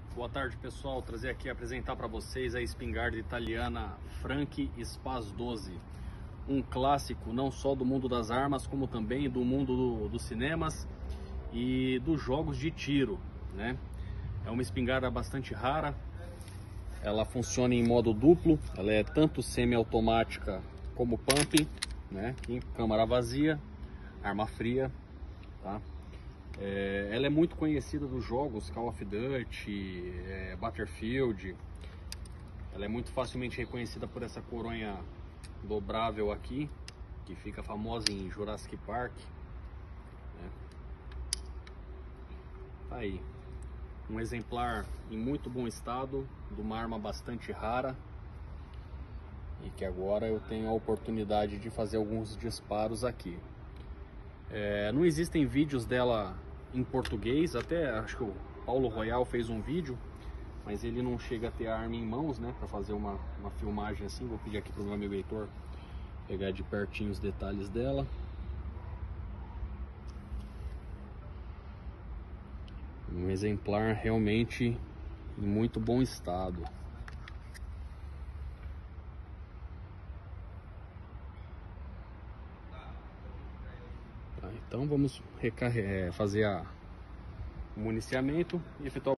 Boa tarde, pessoal. Trazer aqui apresentar para vocês a espingarda italiana Franchi Spaz 12, um clássico não só do mundo das armas, como também do mundo dos cinemas e dos jogos de tiro, né? É uma espingarda bastante rara. Ela funciona em modo duplo. Ela é tanto semi-automática como pumping, né? Aqui, câmara vazia, arma fria, tá? Ela é muito conhecida dos jogos Call of Duty, Battlefield. Ela é muito facilmente reconhecida por essa coronha dobrável aqui, que fica famosa em Jurassic Park, né? Tá aí, um exemplar em muito bom estado, de uma arma bastante rara, e que agora eu tenho a oportunidade de fazer alguns disparos aqui. Não existem vídeos dela em português, até acho que o Paulo Royal fez um vídeo, mas ele não chega a ter a arma em mãos, né, para fazer uma filmagem assim. Vou pedir aqui pro meu amigo Heitor pegar de pertinho os detalhes dela. Um exemplar realmente em muito bom estado. Tá, então vamos fazer o municiamento e efetuar